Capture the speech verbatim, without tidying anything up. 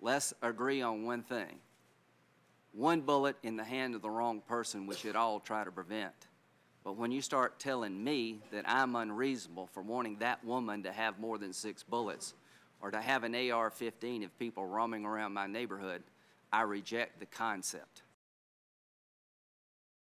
let's agree on one thing. One bullet in the hand of the wrong person we should all try to prevent. But when you start telling me that I'm unreasonable for wanting that woman to have more than six bullets or to have an A R fifteen if people are roaming around my neighborhood, I reject the concept.